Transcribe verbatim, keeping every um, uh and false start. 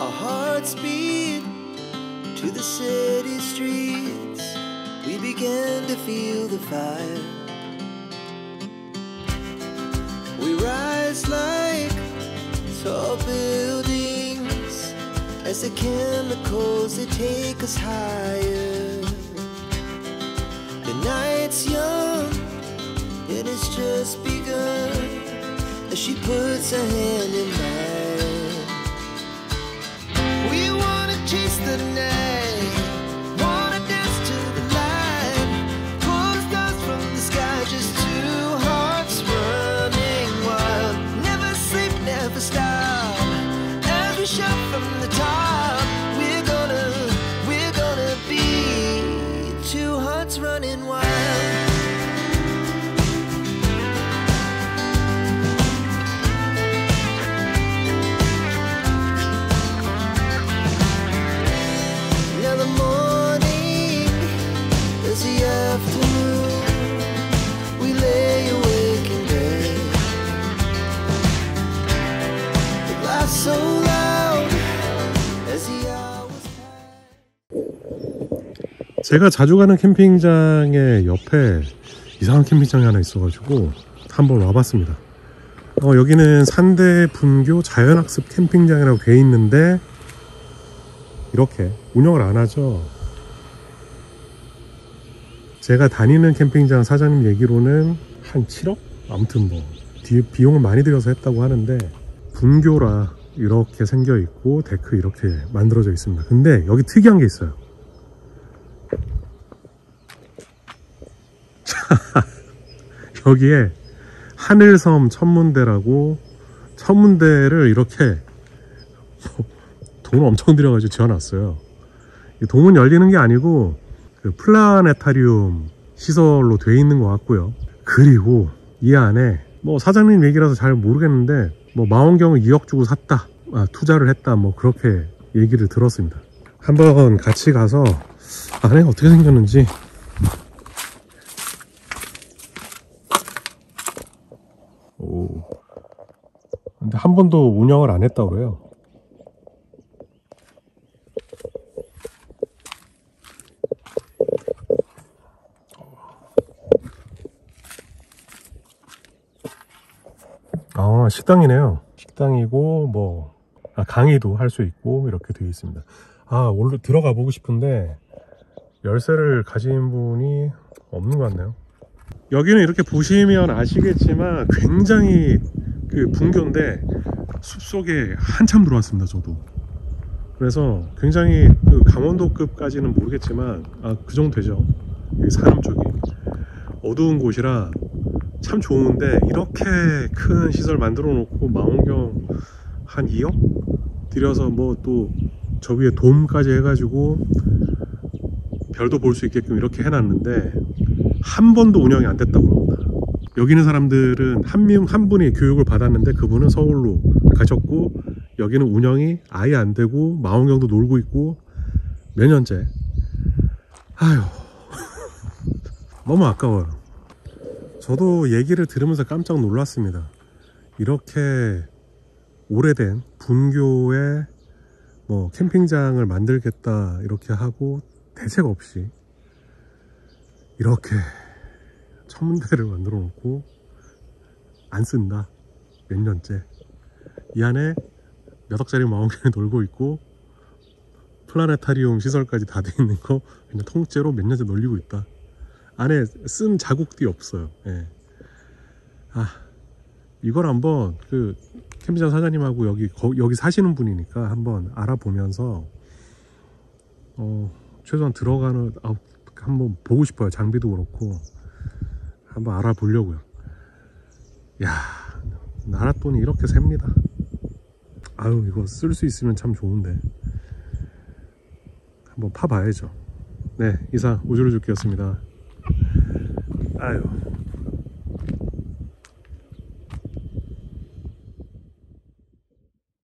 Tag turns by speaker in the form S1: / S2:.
S1: Our hearts beat to the city streets. We began to feel the fire. We rise like tall buildings as the chemicals they take us higher. The night's young, it has just begun as she puts her hand in mine. We wanna chase the night, wanna dance to the light, pull the stars from the sky, just two hearts running wild. Never sleep, never stop, as we shout from the top. We're gonna, we're gonna be two hearts running wild. So loud as the hours pass.
S2: 제가 자주 가는 캠핑장의 옆에 이상한 캠핑장이 하나 있어가지고 한번 와봤습니다. 어, 여기는 산대 분교 자연학습 캠핑장이라고 돼 있는데 이렇게 운영을 안 하죠. 제가 다니는 캠핑장 사장님 얘기로는 한 칠억? 아무튼 뭐 비용을 많이 들여서 했다고 하는데 분교라 이렇게 생겨 있고 데크 이렇게 만들어져 있습니다. 근데 여기 특이한 게 있어요. 여기에 하늘섬 천문대라고 천문대를 이렇게 돈을 엄청 들여가지고 지어놨어요. 동은 열리는 게 아니고 그 플라네타리움 시설로 되어 있는 것 같고요. 그리고 이 안에 뭐 사장님 얘기라서 잘 모르겠는데 뭐 망원경을 이억 주고 샀다, 아, 투자를 했다, 뭐 그렇게 얘기를 들었습니다. 한번 같이 가서 안에 어떻게 생겼는지. 오, 근데 한 번도 운영을 안 했다고 그래요. 아, 식당이네요. 식당이고 뭐 아, 강의도 할 수 있고 이렇게 되어 있습니다. 아, 원래 들어가 보고 싶은데 열쇠를 가진 분이 없는 것 같네요. 여기는 이렇게 보시면 아시겠지만 굉장히 그 분교인데 숲속에 한참 들어왔습니다. 저도. 그래서 굉장히 그 강원도급까지는 모르겠지만 아, 그 정도 되죠. 여기 산암 쪽이 어두운 곳이라 참 좋은데 이렇게 큰 시설 만들어 놓고 망원경 한 이억 들여서 뭐 또 저 위에 돔까지 해가지고 별도 볼 수 있게끔 이렇게 해놨는데 한 번도 운영이 안 됐다고 합니다. 여기 있는 사람들은 한 명 한 분이 교육을 받았는데 그분은 서울로 가셨고 여기는 운영이 아예 안 되고 망원경도 놀고 있고 몇 년째. 아휴 너무 아까워요. 저도 얘기를 들으면서 깜짝 놀랐습니다. 이렇게 오래된 분교의 뭐 캠핑장을 만들겠다 이렇게 하고 대책 없이 이렇게 천문대를 만들어 놓고 안 쓴다 몇 년째. 이 안에 몇 억짜리 망원경이 놀고 있고 플라네타리움 시설까지 다 돼 있는 거 그냥 통째로 몇 년째 놀리고 있다. 안에 쓴 자국도 없어요. 예. 아, 이걸 한번 그 캠핑장 사장님하고 여기 거, 여기 사시는 분이니까 한번 알아보면서 어 최소한 들어가는 아, 한번 보고 싶어요. 장비도 그렇고 한번 알아보려고요. 야, 나라 돈이 이렇게 셉니다. 아유, 이거 쓸 수 있으면 참 좋은데 한번 파봐야죠. 네, 이상 우주로주기였습니다. 아유.